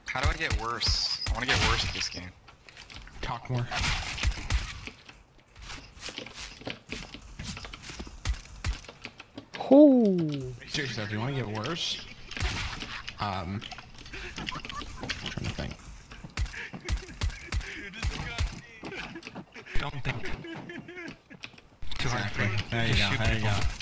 How do I get worse? I want to get worse at this game. Talk more. Ooh. Seriously, if you want to get worse, I'm trying to think. Don't think. Exactly. There you go. There you go.